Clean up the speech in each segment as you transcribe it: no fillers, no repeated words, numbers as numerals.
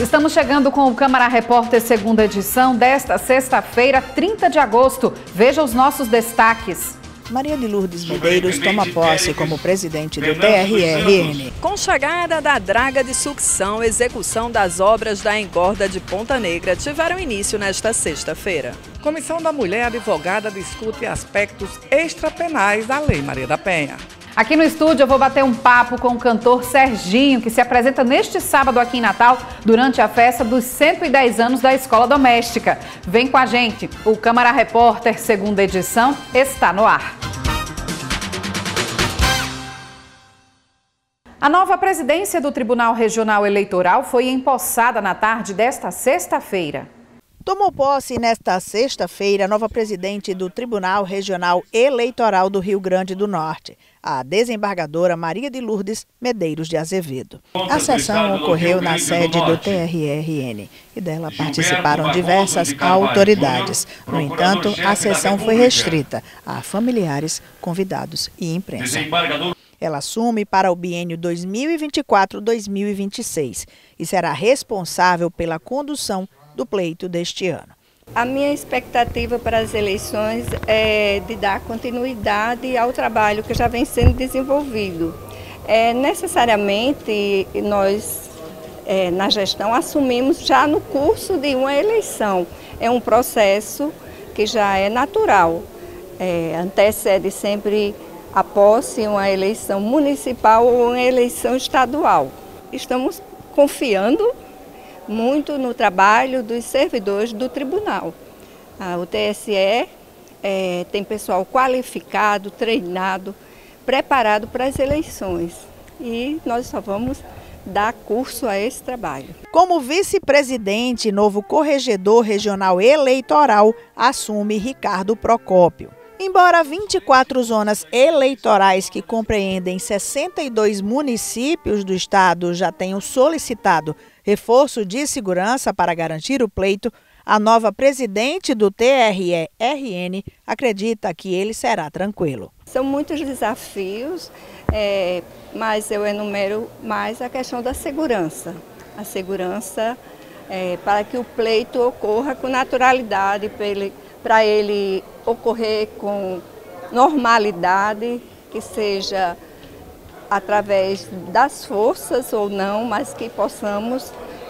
Estamos chegando com o Câmara Repórter segunda edição desta sexta-feira, 30 de agosto. Veja os nossos destaques. Maria de Lourdes Medeiros toma posse como presidente do TRE-RN. Com chegada da draga de sucção, execução das obras da engorda de Ponta Negra tiveram início nesta sexta-feira. Comissão da Mulher Advogada discute aspectos extrapenais da Lei Maria da Penha. Aqui no estúdio eu vou bater um papo com o cantor Serginho, que se apresenta neste sábado aqui em Natal, durante a festa dos 110 anos da Escola Doméstica. Vem com a gente, o Câmara Repórter segunda edição está no ar. A nova presidência do Tribunal Regional Eleitoral foi empossada na tarde desta sexta-feira. Tomou posse nesta sexta-feira a nova presidente do Tribunal Regional Eleitoral do Rio Grande do Norte, a desembargadora Maria de Lourdes Medeiros de Azevedo. A sessão ocorreu na sede do TRE-RN e dela participaram diversas autoridades. No entanto, a sessão foi restrita a familiares, convidados e imprensa. Ela assume para o biênio 2024-2026 e será responsável pela condução do pleito deste ano. A minha expectativa para as eleições é de dar continuidade ao trabalho que já vem sendo desenvolvido. Necessariamente, nós, na gestão, assumimos já no curso de uma eleição. É um processo que já é natural, antecede sempre a posse, uma eleição municipal ou uma eleição estadual. Estamos confiando muito no trabalho dos servidores do tribunal. O TSE tem pessoal qualificado, treinado, preparado para as eleições e nós só vamos dar curso a esse trabalho. Como vice-presidente, novo corregedor regional eleitoral assume Ricardo Procópio. Embora 24 zonas eleitorais que compreendem 62 municípios do estado já tenham solicitado reforço de segurança para garantir o pleito, a nova presidente do TRE-RN acredita que ele será tranquilo. São muitos desafios, mas eu enumero mais a questão da segurança. A segurança para que o pleito ocorra com naturalidade, para ele ocorrer com normalidade, que seja através das forças ou não, mas que possamos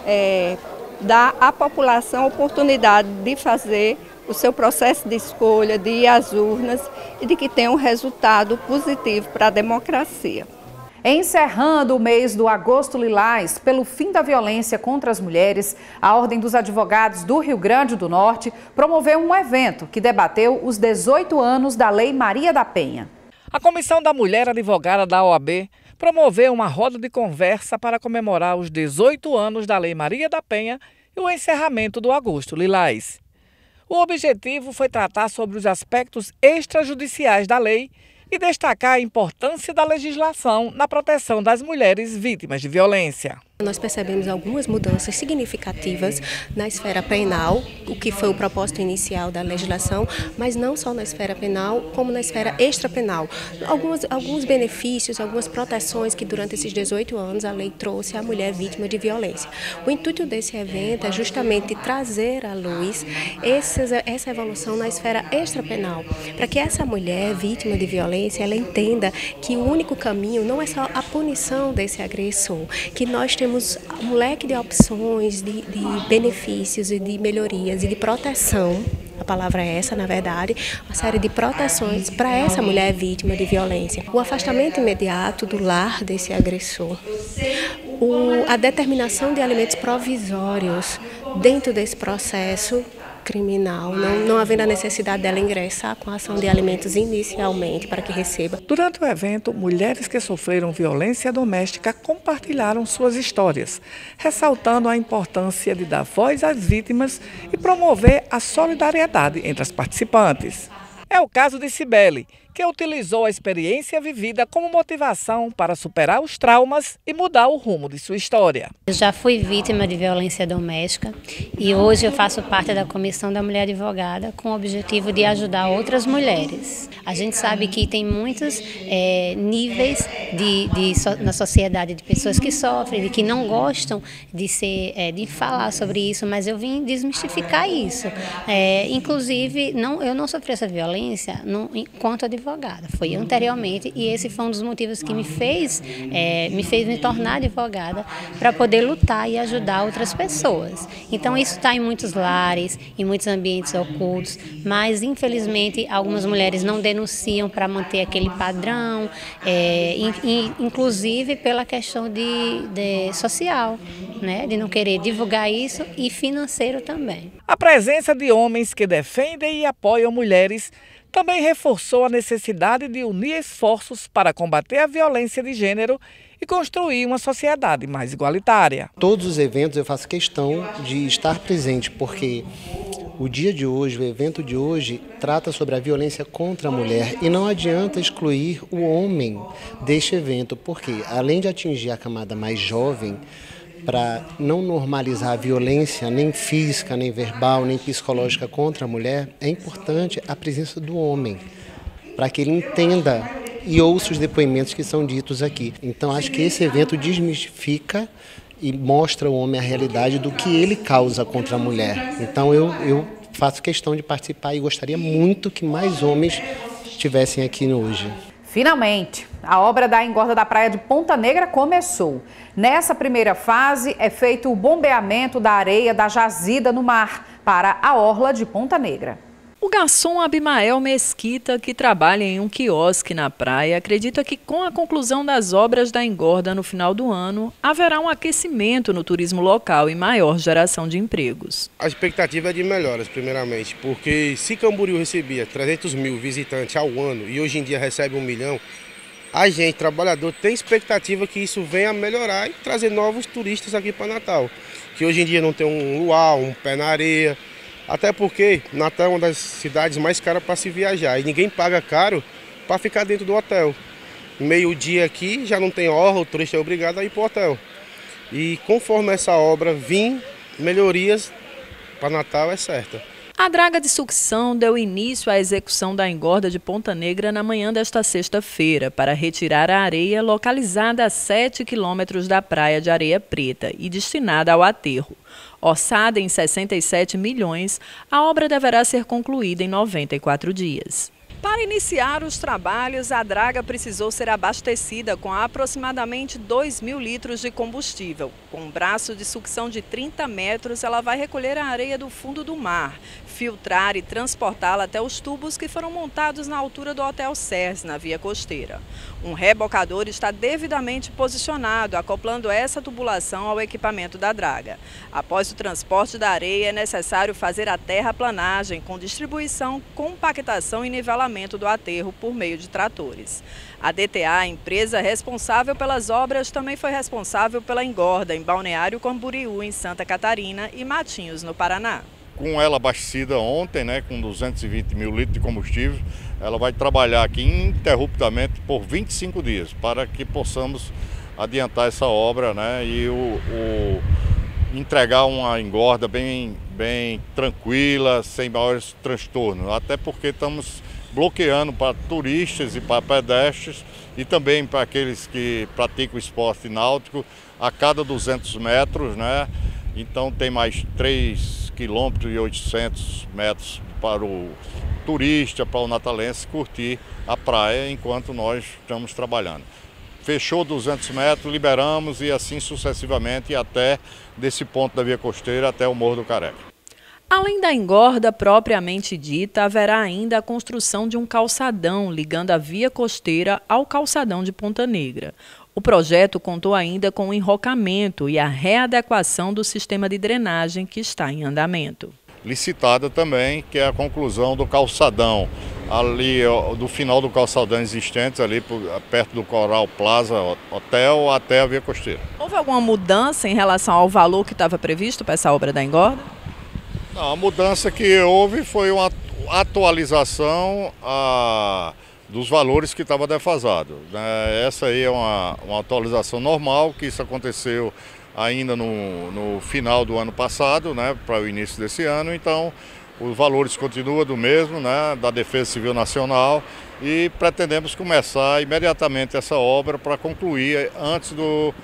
dar à população a oportunidade de fazer o seu processo de escolha, de ir às urnas e de que tenha um resultado positivo para a democracia. Encerrando o mês do Agosto Lilás pelo fim da violência contra as mulheres, a Ordem dos Advogados do Rio Grande do Norte promoveu um evento que debateu os 18 anos da Lei Maria da Penha. A Comissão da Mulher Advogada da OAB promoveu uma roda de conversa para comemorar os 18 anos da Lei Maria da Penha e o encerramento do Agosto Lilás. O objetivo foi tratar sobre os aspectos extrajudiciais da lei e destacar a importância da legislação na proteção das mulheres vítimas de violência. Nós percebemos algumas mudanças significativas na esfera penal, o que foi o propósito inicial da legislação, mas não só na esfera penal, como na esfera extrapenal. Alguns benefícios, algumas proteções que durante esses 18 anos a lei trouxe à mulher vítima de violência. O intuito desse evento é justamente trazer à luz essa evolução na esfera extrapenal, para que essa mulher vítima de violência ela entenda que o único caminho não é só a punição desse agressor, que nós temos um leque de opções, de benefícios e de melhorias e de proteção, a palavra é essa, na verdade, uma série de proteções para essa mulher vítima de violência. O afastamento imediato do lar desse agressor, a determinação de alimentos provisórios dentro desse processo criminal, não havendo a necessidade dela ingressar com a ação de alimentos inicialmente para que receba. Durante o evento, mulheres que sofreram violência doméstica compartilharam suas histórias, ressaltando a importância de dar voz às vítimas e promover a solidariedade entre as participantes. É o caso de Cibele, que utilizou a experiência vivida como motivação para superar os traumas e mudar o rumo de sua história. Eu já fui vítima de violência doméstica e hoje eu faço parte da Comissão da Mulher Advogada com o objetivo de ajudar outras mulheres. A gente sabe que tem muitos níveis na sociedade de pessoas que sofrem, de que não gostam de falar sobre isso, mas eu vim desmistificar isso. Inclusive, eu não sofri essa violência enquanto advogada, foi anteriormente, e esse foi um dos motivos que me fez me tornar advogada, para poder lutar e ajudar outras pessoas. Então isso está em muitos lares, em muitos ambientes ocultos, mas infelizmente algumas mulheres não denunciam para manter aquele padrão, inclusive pela questão de social, né, de não querer divulgar isso, e financeiro também. A presença de homens que defendem e apoiam mulheres também reforçou a necessidade de unir esforços para combater a violência de gênero e construir uma sociedade mais igualitária. Todos os eventos eu faço questão de estar presente, porque o dia de hoje, o evento de hoje, trata sobre a violência contra a mulher e não adianta excluir o homem deste evento, porque além de atingir a camada mais jovem, para não normalizar a violência, nem física, nem verbal, nem psicológica contra a mulher, é importante a presença do homem, para que ele entenda e ouça os depoimentos que são ditos aqui. Então, acho que esse evento desmistifica e mostra ao homem a realidade do que ele causa contra a mulher. Então, eu faço questão de participar e gostaria muito que mais homens estivessem aqui hoje. Finalmente, a obra da engorda da praia de Ponta Negra começou. Nessa primeira fase, é feito o bombeamento da areia da jazida no mar para a orla de Ponta Negra. O garçom Abimael Mesquita, que trabalha em um quiosque na praia, acredita que com a conclusão das obras da engorda no final do ano, haverá um aquecimento no turismo local e maior geração de empregos. A expectativa é de melhoras, primeiramente, porque se Camboriú recebia 300 mil visitantes ao ano e hoje em dia recebe 1 milhão, a gente, trabalhador, tem expectativa que isso venha a melhorar e trazer novos turistas aqui para Natal. Que hoje em dia não tem um luau, um pé na areia. Até porque Natal é uma das cidades mais caras para se viajar e ninguém paga caro para ficar dentro do hotel. Meio-dia aqui já não tem orla, o turista é obrigado a ir para o hotel. E conforme essa obra vir, melhorias para Natal é certa. A draga de sucção deu início à execução da engorda de Ponta Negra na manhã desta sexta-feira para retirar a areia localizada a 7 quilômetros da praia de Areia Preta e destinada ao aterro. Orçada em 67 milhões, a obra deverá ser concluída em 94 dias. Para iniciar os trabalhos, a draga precisou ser abastecida com aproximadamente 2.000 litros de combustível. Com um braço de sucção de 30 metros, ela vai recolher a areia do fundo do mar, filtrar e transportá-la até os tubos que foram montados na altura do Hotel Sers, na via costeira. Um rebocador está devidamente posicionado, acoplando essa tubulação ao equipamento da draga. Após o transporte da areia, é necessário fazer a terraplanagem com distribuição, compactação e nivelamento do aterro por meio de tratores. A DTA, a empresa responsável pelas obras, também foi responsável pela engorda em Balneário Camboriú, em Santa Catarina, e Matinhos, no Paraná. Com ela abastecida ontem, com 220 mil litros de combustível, ela vai trabalhar aqui ininterruptamente por 25 dias, para que possamos adiantar essa obra, e entregar uma engorda bem tranquila, sem maiores transtornos, até porque estamos bloqueando para turistas e para pedestres e também para aqueles que praticam esporte náutico a cada 200 metros, Então tem mais 3,8 km para o turista, para o natalense curtir a praia enquanto nós estamos trabalhando. Fechou 200 metros, liberamos e assim sucessivamente até desse ponto da via costeira até o Morro do Careca. Além da engorda propriamente dita, haverá ainda a construção de um calçadão ligando a via costeira ao calçadão de Ponta Negra. O projeto contou ainda com o enrocamento e a readequação do sistema de drenagem que está em andamento. Licitada também, que é a conclusão do calçadão, ali do final do calçadão existente, ali perto do Coral Plaza Hotel até a via costeira. Houve alguma mudança em relação ao valor que estava previsto para essa obra da engorda? Não, a mudança que houve foi uma atualização dos valores que estava defasado. Essa aí é uma atualização normal, que isso aconteceu ainda no final do ano passado, né, para o início desse ano. Então, os valores continuam do mesmo, né, da Defesa Civil Nacional, e pretendemos começar imediatamente essa obra para concluir antes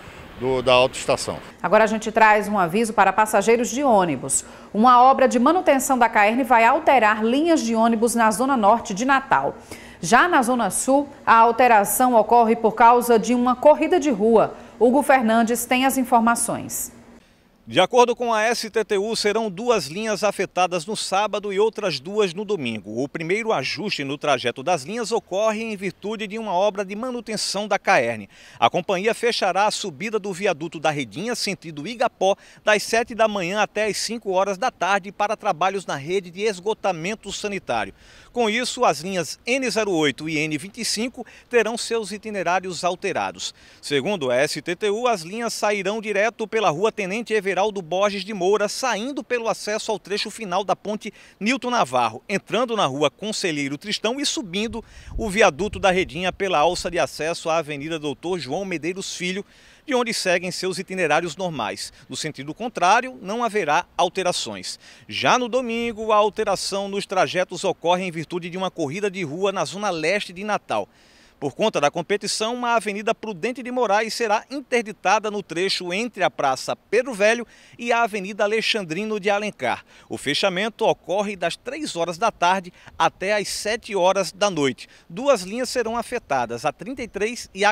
da autoestação. Agora a gente traz um aviso para passageiros de ônibus. Uma obra de manutenção da CAERN vai alterar linhas de ônibus na Zona Norte de Natal. Já na Zona Sul, a alteração ocorre por causa de uma corrida de rua. Hugo Fernandes tem as informações. De acordo com a STTU, serão 2 linhas afetadas no sábado e outras 2 no domingo. O primeiro ajuste no trajeto das linhas ocorre em virtude de uma obra de manutenção da CAERN. A companhia fechará a subida do viaduto da Redinha, sentido Igapó, das 7 da manhã até as 5 horas da tarde para trabalhos na rede de esgotamento sanitário. Com isso, as linhas N08 e N25 terão seus itinerários alterados. Segundo a STTU, as linhas sairão direto pela rua Tenente Everaldo Borges de Moura, saindo pelo acesso ao trecho final da ponte Nilton Navarro, entrando na rua Conselheiro Tristão e subindo o viaduto da Redinha pela alça de acesso à Avenida Doutor João Medeiros Filho, de onde seguem seus itinerários normais. No sentido contrário, não haverá alterações. Já no domingo, a alteração nos trajetos ocorre em virtude de uma corrida de rua na zona leste de Natal. Por conta da competição, a Avenida Prudente de Moraes será interditada no trecho entre a Praça Pedro Velho e a Avenida Alexandrino de Alencar. O fechamento ocorre das 3 horas da tarde até as 7 horas da noite. 2 linhas serão afetadas, a 33 e a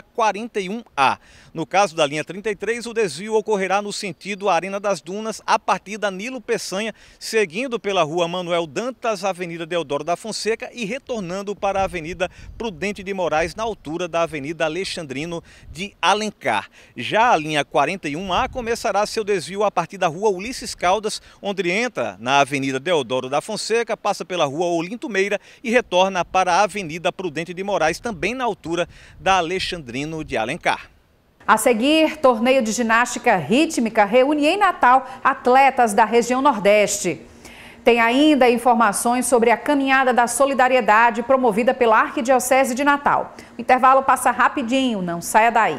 41A. No caso da linha 33, o desvio ocorrerá no sentido Arena das Dunas, a partir da Nilo Peçanha, seguindo pela Rua Manuel Dantas, Avenida Deodoro da Fonseca e retornando para a Avenida Prudente de Moraes, na altura da Avenida Alexandrino de Alencar. Já a linha 41A começará seu desvio a partir da Rua Ulisses Caldas, onde entra na Avenida Deodoro da Fonseca, passa pela Rua Olinto Meira e retorna para a Avenida Prudente de Moraes, também na altura da Alexandrino de Alencar. A seguir, torneio de ginástica rítmica reúne em Natal atletas da região Nordeste. Tem ainda informações sobre a Caminhada da Solidariedade promovida pela Arquidiocese de Natal. O intervalo passa rapidinho, não saia daí.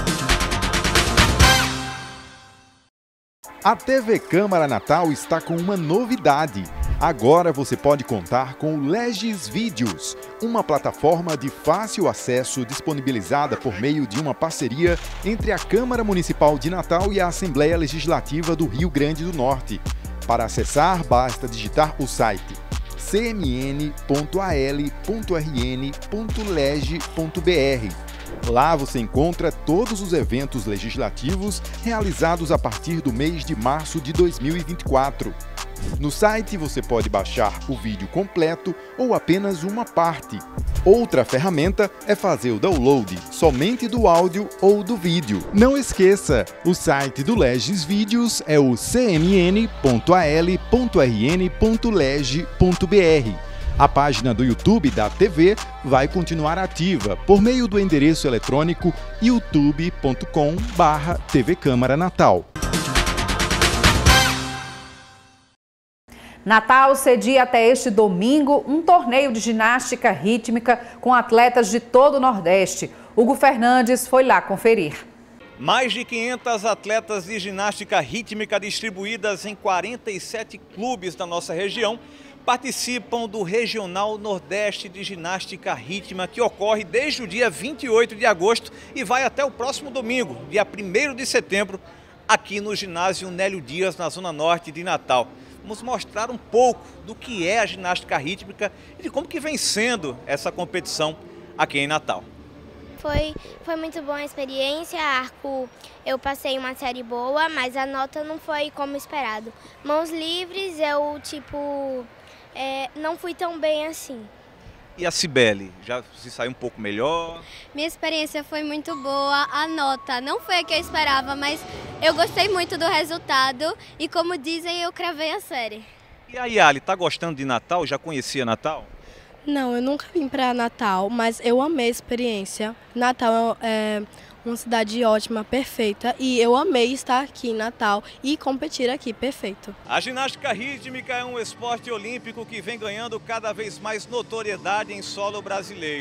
A TV Câmara Natal está com uma novidade. Agora você pode contar com o Legis Vídeos, uma plataforma de fácil acesso disponibilizada por meio de uma parceria entre a Câmara Municipal de Natal e a Assembleia Legislativa do Rio Grande do Norte. Para acessar, basta digitar o site cmn.al.rn.leg.br. Lá você encontra todos os eventos legislativos realizados a partir do mês de março de 2024. No site você pode baixar o vídeo completo ou apenas uma parte. Outra ferramenta é fazer o download somente do áudio ou do vídeo. Não esqueça, o site do Legis Vídeos é o cmn.al.rn.leg.br. A página do YouTube da TV vai continuar ativa por meio do endereço eletrônico youtube.com/TV Câmara Natal. Natal cedia até este domingo um torneio de ginástica rítmica com atletas de todo o Nordeste. Hugo Fernandes foi lá conferir. Mais de 500 atletas de ginástica rítmica distribuídas em 47 clubes da nossa região participam do Regional Nordeste de Ginástica Rítmica, que ocorre desde o dia 28 de agosto e vai até o próximo domingo, dia 1º de setembro, aqui no ginásio Nélio Dias, na Zona Norte de Natal. Vamos mostrar um pouco do que é a ginástica rítmica e de como que vem sendo essa competição aqui em Natal. Foi muito boa a experiência, Arco, eu passei uma série boa, mas a nota não foi como esperado. Mãos livres, eu não fui tão bem assim. E a Cibele, já se saiu um pouco melhor? Minha experiência foi muito boa, a nota não foi a que eu esperava, mas eu gostei muito do resultado e, como dizem, eu cravei a série. E a Yali, tá gostando de Natal? Já conhecia Natal? Não, eu nunca vim para Natal, mas eu amei a experiência. Natal é uma cidade ótima, perfeita, e eu amei estar aqui em Natal e competir aqui, perfeito. A ginástica rítmica é um esporte olímpico que vem ganhando cada vez mais notoriedade em solo brasileiro.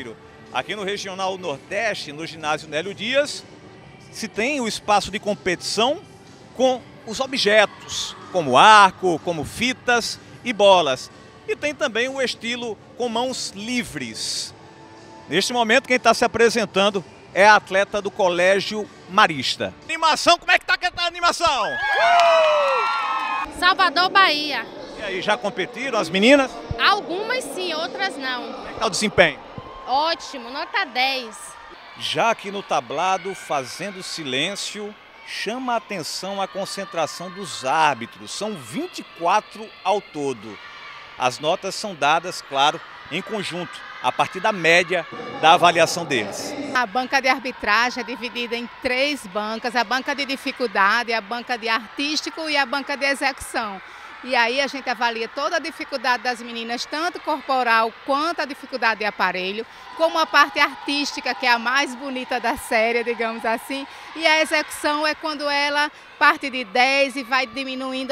Aqui no Regional Nordeste, no ginásio Nélio Dias, se tem o espaço de competição com os objetos, como arco, como fitas e bolas. E tem também o estilo com mãos livres. Neste momento, quem está se apresentando é a atleta do Colégio Marista. Animação, como é que tá a animação? Salvador, Bahia. E aí, já competiram as meninas? Algumas sim, outras não. Como é que tá o desempenho? Ótimo, nota 10. Já aqui no tablado, fazendo silêncio, chama a atenção a concentração dos árbitros. São 24 ao todo. As notas são dadas, claro, em conjunto, a partir da média da avaliação deles. A banca de arbitragem é dividida em 3 bancas, a banca de dificuldade, a banca de artístico e a banca de execução. E aí a gente avalia toda a dificuldade das meninas, tanto corporal quanto a dificuldade de aparelho, como a parte artística, que é a mais bonita da série, digamos assim. E a execução é quando ela parte de 10 e vai diminuindo,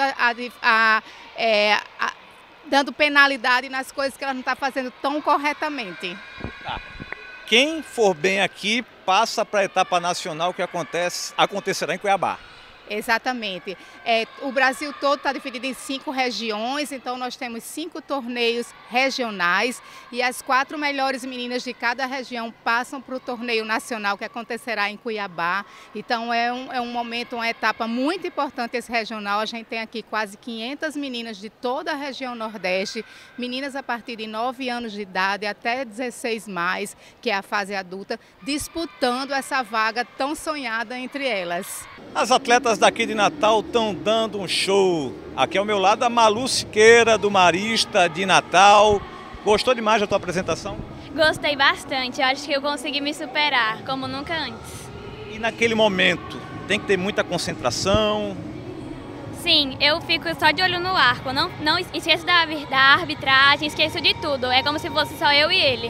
dando penalidade nas coisas que ela não está fazendo tão corretamente. Tá. Quem for bem aqui passa para a etapa nacional que acontecerá em Cuiabá. Exatamente. O Brasil todo está dividido em 5 regiões, então nós temos 5 torneios regionais e as 4 melhores meninas de cada região passam para o torneio nacional que acontecerá em Cuiabá. Então é um momento, uma etapa muito importante esse regional. A gente tem aqui quase 500 meninas de toda a região Nordeste, meninas a partir de 9 anos de idade até 16 mais, que é a fase adulta, disputando essa vaga tão sonhada entre elas. As atletas daqui de Natal estão dando um show. Aqui ao meu lado a Malu Siqueira, do Marista de Natal. Gostou demais da tua apresentação? Gostei bastante, eu acho que eu consegui me superar, como nunca antes. E naquele momento, tem que ter muita concentração? Sim, eu fico só de olho no arco, não esqueço da arbitragem, esqueço de tudo, é como se fosse só eu e ele.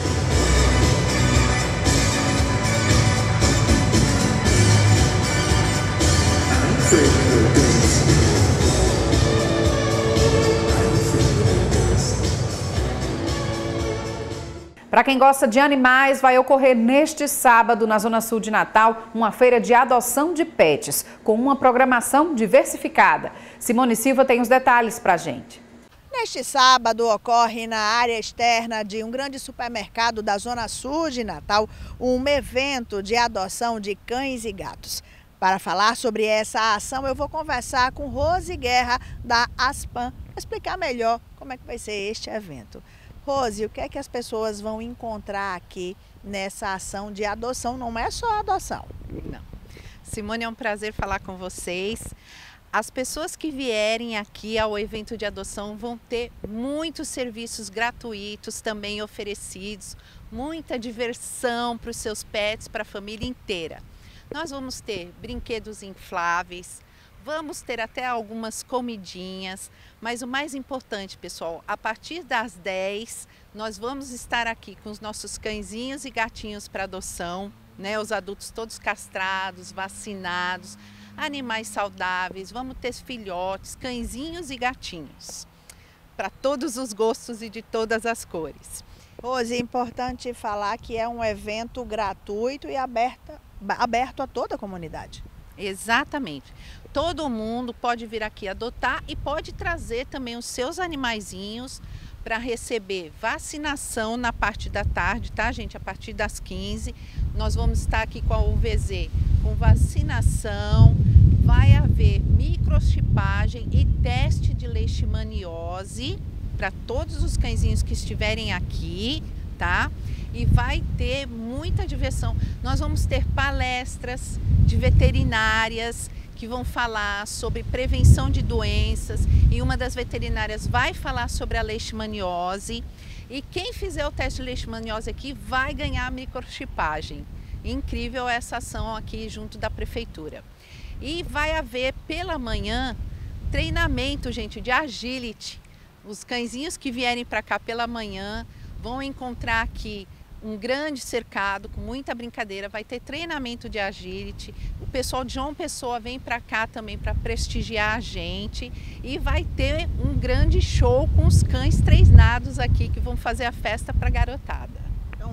Para quem gosta de animais, vai ocorrer neste sábado, na Zona Sul de Natal, uma feira de adoção de pets, com uma programação diversificada. Simone Silva tem os detalhes para a gente. Neste sábado ocorre na área externa de um grande supermercado da Zona Sul de Natal um evento de adoção de cães e gatos. Para falar sobre essa ação, eu vou conversar com Rose Guerra, da Aspam, para explicar melhor como é que vai ser este evento. Rose, o que é que as pessoas vão encontrar aqui nessa ação de adoção? Não é só adoção. Não. Simone, é um prazer falar com vocês. As pessoas que vierem aqui ao evento de adoção vão ter muitos serviços gratuitos também oferecidos, muita diversão para os seus pets, para a família inteira. Nós vamos ter brinquedos infláveis, vamos ter até algumas comidinhas, mas o mais importante, pessoal, a partir das 10 nós vamos estar aqui com os nossos cãezinhos e gatinhos para adoção, né? Os adultos todos castrados, vacinados, animais saudáveis, vamos ter filhotes, cãezinhos e gatinhos, para todos os gostos e de todas as cores. Rose, é importante falar que é um evento gratuito e aberto a toda a comunidade. Exatamente. Todo mundo pode vir aqui adotar e pode trazer também os seus animaizinhos para receber vacinação na parte da tarde, tá, gente? A partir das 15, nós vamos estar aqui com a UVZ com vacinação, vai haver microchipagem e teste de leishmaniose para todos os cãezinhos que estiverem aqui, tá? E vai ter muita diversão. Nós vamos ter palestras de veterinárias que vão falar sobre prevenção de doenças e uma das veterinárias vai falar sobre a leishmaniose. E quem fizer o teste de leishmaniose aqui vai ganhar a microchipagem. Incrível essa ação aqui junto da prefeitura. E vai haver pela manhã treinamento, gente, de agility. Os cãezinhos que vierem para cá pela manhã vão encontrar aqui um grande cercado com muita brincadeira, vai ter treinamento de agility. O pessoal de João Pessoa vem para cá também para prestigiar a gente e vai ter um grande show com os cães treinados aqui que vão fazer a festa para a garotada. Então,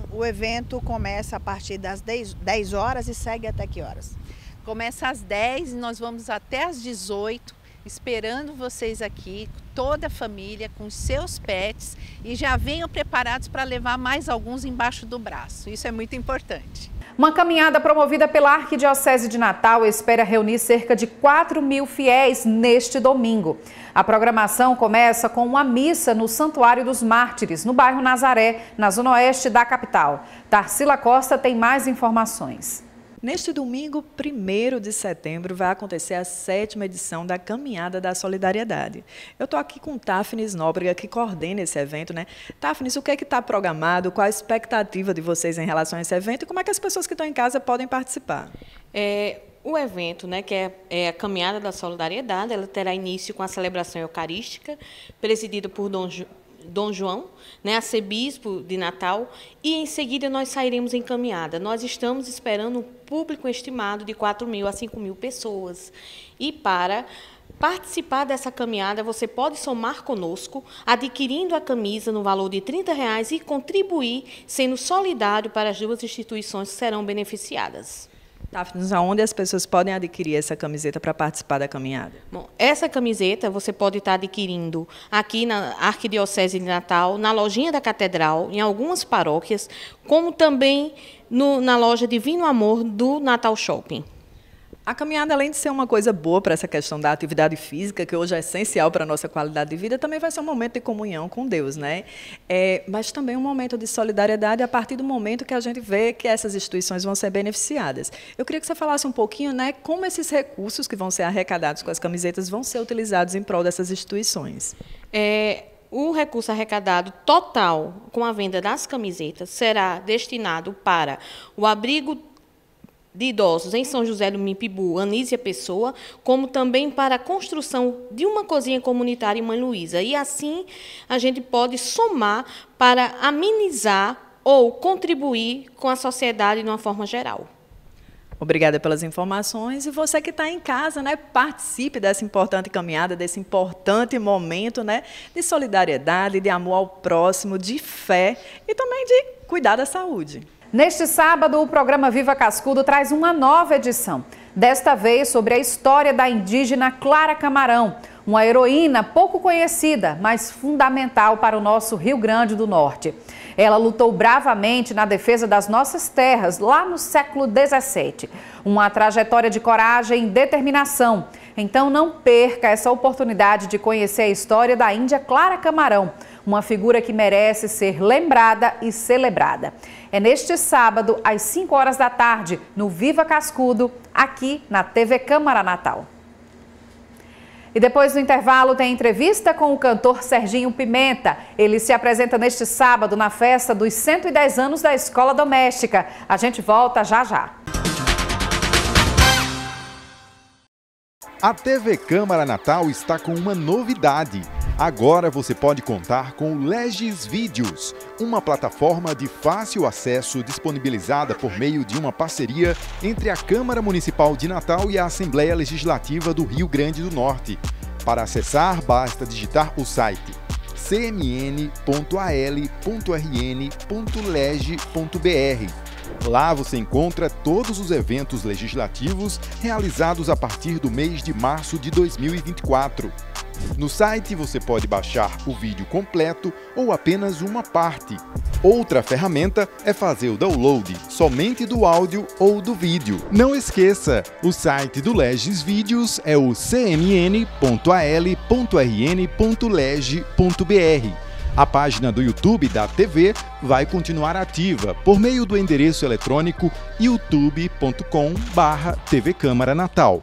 O evento começa a partir das 10 horas e segue até que horas? Começa às 10 e nós vamos até às 18, esperando vocês aqui, toda a família, com seus pets, e já venham preparados para levar mais alguns embaixo do braço. Isso é muito importante. Uma caminhada promovida pela Arquidiocese de Natal espera reunir cerca de 4.000 fiéis neste domingo. A programação começa com uma missa no Santuário dos Mártires, no bairro Nazaré, na zona oeste da capital. Tarsila Costa tem mais informações. Neste domingo, 1º de setembro, vai acontecer a 7ª edição da Caminhada da Solidariedade. Eu estou aqui com Táfnis Nóbrega, que coordena esse evento, né? Táfnis, o que é que está programado? Qual a expectativa de vocês em relação a esse evento? E como é que as pessoas que estão em casa podem participar? O evento, né, que é a Caminhada da Solidariedade, ela terá início com a celebração eucarística, presidida por Dom João, né, arcebispo de Natal, e em seguida nós sairemos em caminhada. Nós estamos esperando um público estimado de 4.000 a 5.000 pessoas. E para participar dessa caminhada, você pode somar conosco, adquirindo a camisa no valor de R$30 e contribuir, sendo solidário para as duas instituições que serão beneficiadas. Táfnis, aonde as pessoas podem adquirir essa camiseta para participar da caminhada? Bom, essa camiseta você pode estar adquirindo aqui na Arquidiocese de Natal, na lojinha da Catedral, em algumas paróquias, como também na loja Divino Amor do Natal Shopping. A caminhada, além de ser uma coisa boa para essa questão da atividade física, que hoje é essencial para a nossa qualidade de vida, também vai ser um momento de comunhão com Deus, né? Mas também um momento de solidariedade a partir do momento que a gente vê que essas instituições vão ser beneficiadas. Eu queria que você falasse um pouquinho, né, como esses recursos que vão ser arrecadados com as camisetas vão ser utilizados em prol dessas instituições. O recurso arrecadado total com a venda das camisetas será destinado para o abrigo de idosos em São José do Mipibu, Anísia Pessoa, como também para a construção de uma cozinha comunitária em Mãe Luísa. E assim a gente pode somar para amenizar ou contribuir com a sociedade de uma forma geral. Obrigada pelas informações. E você que está em casa, né, participe dessa importante caminhada, desse importante momento, né, de solidariedade, de amor ao próximo, de fé e também de cuidar da saúde. Neste sábado, o programa Viva Cascudo traz uma nova edição. Desta vez sobre a história da indígena Clara Camarão, uma heroína pouco conhecida, mas fundamental para o nosso Rio Grande do Norte. Ela lutou bravamente na defesa das nossas terras, lá no século XVII. Uma trajetória de coragem e determinação. Então não perca essa oportunidade de conhecer a história da índia Clara Camarão, uma figura que merece ser lembrada e celebrada. É neste sábado, às 5 horas da tarde, no Viva Cascudo, aqui na TV Câmara Natal. E depois do intervalo tem entrevista com o cantor Serginho Pimenta. Ele se apresenta neste sábado na festa dos 110 anos da Escola Doméstica. A gente volta já já. A TV Câmara Natal está com uma novidade. Agora você pode contar com o Legis Vídeos, uma plataforma de fácil acesso disponibilizada por meio de uma parceria entre a Câmara Municipal de Natal e a Assembleia Legislativa do Rio Grande do Norte. Para acessar, basta digitar o site cmn.al.rn.leg.br. Lá você encontra todos os eventos legislativos realizados a partir do mês de março de 2024. No site você pode baixar o vídeo completo ou apenas uma parte. Outra ferramenta é fazer o download somente do áudio ou do vídeo. Não esqueça, o site do Legis Vídeos é o cmn.al.rn.leg.br. A página do YouTube da TV vai continuar ativa por meio do endereço eletrônico youtube.com/TV Câmara Natal.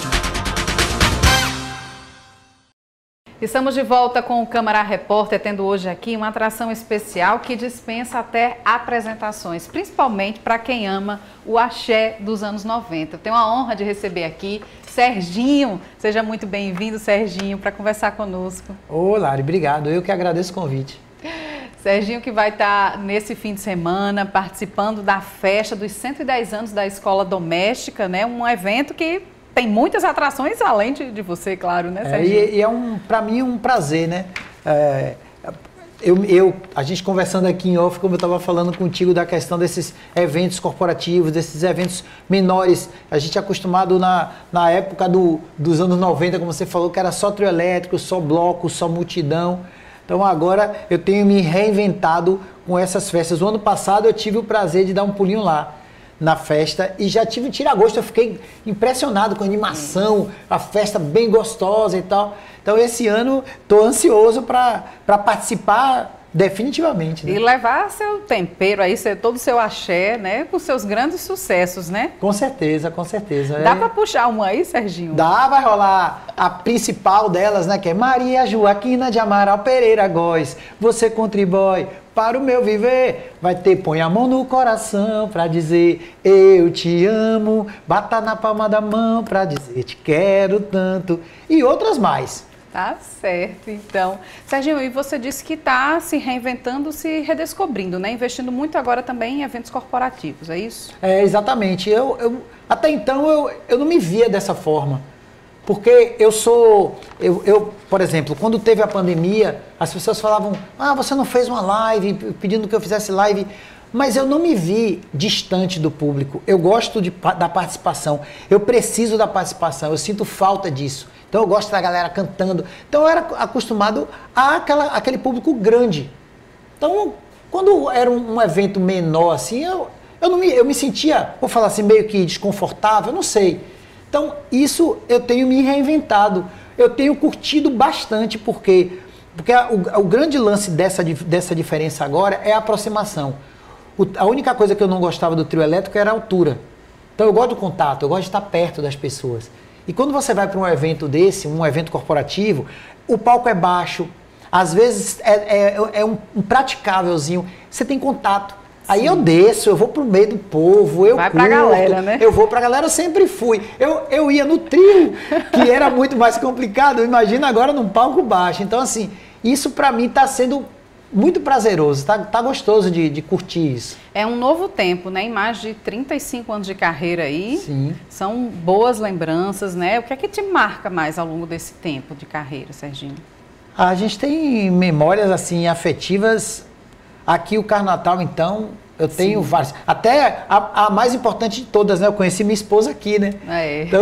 Estamos de volta com o Câmara Repórter, tendo hoje aqui uma atração especial que dispensa até apresentações, principalmente para quem ama o axé dos anos 90. Eu tenho a honra de receber aqui Serginho. Seja muito bem-vindo, Serginho, para conversar conosco. Ô, Lari, obrigado. Eu que agradeço o convite. Serginho, que vai estar nesse fim de semana participando da festa dos 110 anos da Escola Doméstica, né? Um evento que tem muitas atrações, além de você, claro, né, Serginho? E é para mim um prazer, né? a gente conversando aqui em off, como eu estava falando contigo da questão desses eventos corporativos, desses eventos menores, a gente é acostumado na época dos anos 90, como você falou, que era só trio elétrico, só bloco, só multidão. Então agora eu tenho me reinventado com essas festas. O ano passado eu tive o prazer de dar um pulinho lá na festa e já tive um tira-gosto, eu fiquei impressionado com a animação, a festa bem gostosa e tal. Então esse ano estou ansioso para participar definitivamente. Né? E levar seu tempero aí, todo o seu axé, né? Com seus grandes sucessos, né? Com certeza, com certeza. Dá para puxar uma aí, Serginho? Dá, vai rolar a principal delas, né? Que é Maria Joaquina de Amaral Pereira Góes. Você contribui para o meu viver. Vai ter Põe a Mão no Coração para dizer eu te amo. Bata na palma da mão para dizer te quero tanto. E outras mais. Tá certo, então. Serginho, e você disse que está se reinventando, se redescobrindo, né? Investindo muito agora também em eventos corporativos, é isso? É, exatamente. Até então eu não me via dessa forma. Porque por exemplo, quando teve a pandemia, as pessoas falavam, você não fez uma live, pedindo que eu fizesse live. Mas eu não me vi distante do público. Eu gosto da participação. Eu preciso da participação. Eu sinto falta disso. Então eu gosto da galera cantando. Então eu era acostumado àquele público grande. Então, quando era um evento menor assim, eu me sentia, vou falar assim, meio que desconfortável, não sei. Então, isso eu tenho me reinventado. Eu tenho curtido bastante, porque o grande lance dessa diferença agora é a aproximação. A única coisa que eu não gostava do trio elétrico era a altura. Então eu gosto do contato, eu gosto de estar perto das pessoas. E quando você vai para um evento desse, um evento corporativo, o palco é baixo, às vezes é um praticávelzinho, você tem contato. Sim. Aí eu desço, eu vou pro meio do povo, eu vai pra galera, né? Eu vou pra galera, eu sempre fui. Eu ia no trio, que era muito mais complicado, imagina agora num palco baixo. Então assim, isso para mim está sendo muito prazeroso, tá gostoso de curtir isso. É um novo tempo, né? Em mais de 35 anos de carreira aí. Sim. São boas lembranças, né? O que é que te marca mais ao longo desse tempo de carreira, Serginho? A gente tem memórias, assim, afetivas. Aqui o Carnatal, então, eu tenho várias. Até a mais importante de todas, né? Eu conheci minha esposa aqui, né? Então,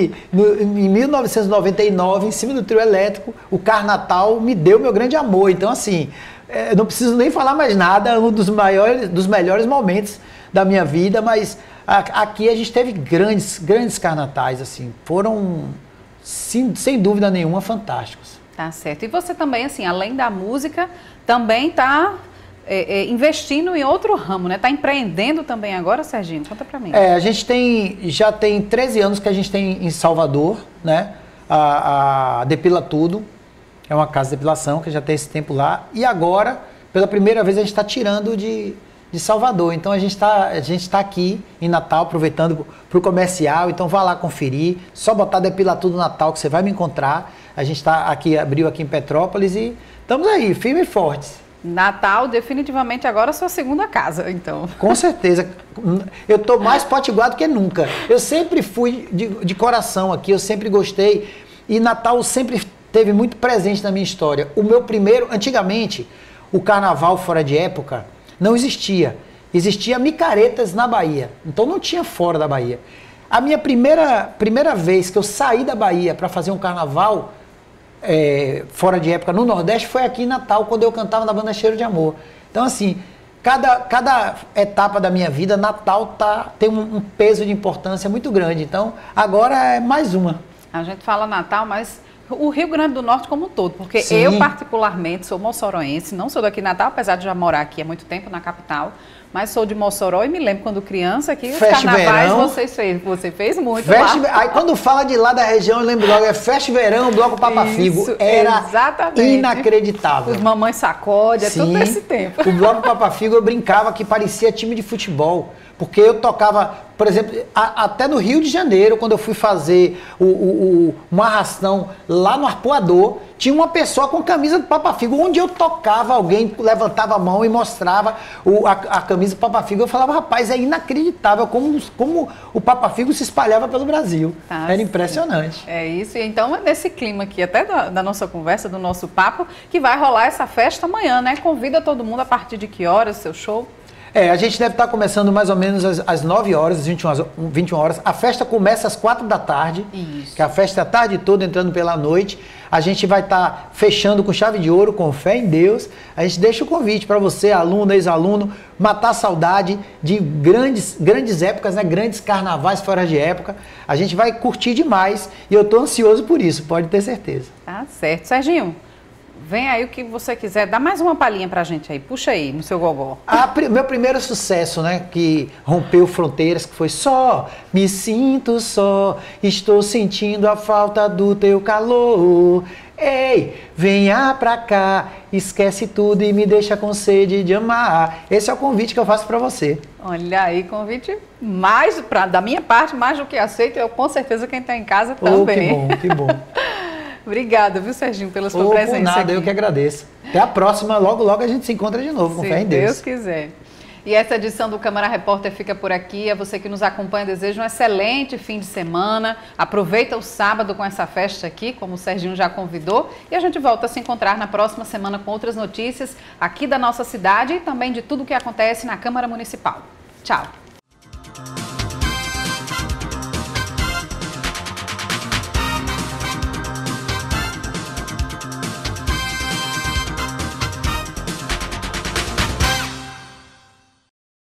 em 1999, em cima do trio elétrico, o Carnatal me deu meu grande amor. Então, assim, eu não preciso nem falar mais nada, é um dos melhores momentos da minha vida, mas aqui a gente teve grandes carnatais, assim, foram, sem dúvida nenhuma, fantásticos. Tá certo. E você também, assim, além da música, também está investindo em outro ramo, né? Está empreendendo também agora, Serginho? Conta pra mim. A gente já tem 13 anos que a gente tem em Salvador, né? A Depila Tudo. É uma casa de depilação que já tem esse tempo lá. E agora, pela primeira vez, a gente está tirando de Salvador. Então a gente está aqui em Natal, aproveitando para o comercial. Então vá lá conferir. Só botar Depila Tudo Natal que você vai me encontrar. A gente abriu aqui em Petrópolis e estamos aí, firme e fortes. Natal, definitivamente agora a sua segunda casa, então. Com certeza. Eu estou mais potiguado que nunca. Eu sempre fui de coração aqui, eu sempre gostei. E Natal sempre teve muito presente na minha história. O meu primeiro, antigamente, o carnaval fora de época não existia. Existia micaretas na Bahia. Então não tinha fora da Bahia. A minha primeira vez que eu saí da Bahia para fazer um carnaval fora de época no Nordeste foi aqui em Natal, quando eu cantava na banda Cheiro de Amor. Então assim, cada etapa da minha vida, Natal tem um peso de importância muito grande. Então agora é mais uma. A gente fala Natal, mas o Rio Grande do Norte como um todo, porque Sim. Eu particularmente sou moçoroense, não sou daqui de Natal, apesar de já morar aqui há muito tempo na capital, mas sou de Mossoró e me lembro quando criança que os carnavais você fez muito lá. Aí quando fala de lá da região, eu lembro logo, Festa Verão, Bloco Papa Figo, era inacreditável. Os Mamães Sacode, Sim, todo esse tempo. O Bloco Papa Figo eu brincava que parecia time de futebol, porque eu tocava, por exemplo, até no Rio de Janeiro, quando eu fui fazer um arrastão lá no Arpoador, tinha uma pessoa com camisa do Papa Figo. Onde eu tocava, alguém levantava a mão e mostrava a camisa do Papa Figo. Eu falava, rapaz, é inacreditável como o Papa Figo se espalhava pelo Brasil. Era impressionante. É isso, e então é nesse clima aqui, até da nossa conversa, do nosso papo, que vai rolar essa festa amanhã, né? Convida todo mundo a partir de que horas, seu show? A gente deve estar começando mais ou menos às 9 horas, às 21 horas. A festa começa às 4 da tarde, que a festa é a tarde toda, entrando pela noite. A gente vai estar fechando com chave de ouro, com fé em Deus. A gente deixa o convite para você, aluno, ex-aluno, matar a saudade de grandes épocas, né? Grandes carnavais fora de época. A gente vai curtir demais e eu estou ansioso por isso, pode ter certeza. Tá certo. Serginho, vem aí o que você quiser. Dá mais uma palhinha pra gente aí. Puxa aí, no seu gogó. Meu primeiro sucesso, né? Que rompeu fronteiras, que foi só. Me sinto só, estou sentindo a falta do teu calor. Ei, venha pra cá, esquece tudo e me deixa com sede de amar. Esse é o convite que eu faço pra você. Olha aí, convite mais, da minha parte, mais do que aceito. Eu com certeza quem tá em casa também. Que bom, que bom. Obrigada, viu, Serginho, pela sua presença por nada, aqui. Eu que agradeço. Até a próxima, logo a gente se encontra de novo, com fé em Deus. Se Deus quiser. E essa edição do Câmara Repórter fica por aqui. A você que nos acompanha, desejo um excelente fim de semana. Aproveita o sábado com essa festa aqui, como o Serginho já convidou. E a gente volta a se encontrar na próxima semana com outras notícias aqui da nossa cidade e também de tudo o que acontece na Câmara Municipal. Tchau.